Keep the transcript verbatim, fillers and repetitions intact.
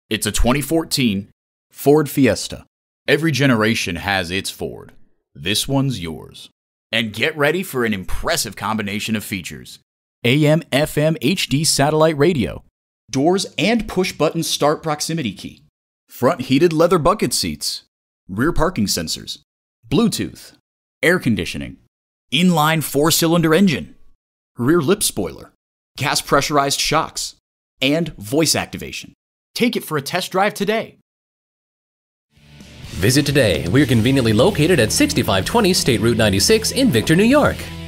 It's a twenty fourteen Ford Fiesta. Every generation has its Ford. This one's yours. And get ready for an impressive combination of features. A M F M H D satellite radio, doors and push-button start proximity key, front heated leather bucket seats, rear parking sensors, Bluetooth, air conditioning, inline four-cylinder engine, rear lip spoiler, gas pressurized shocks, and voice activation. Take it for a test drive today. Visit today. We're conveniently located at sixty-five twenty State Route ninety-six in Victor, New York.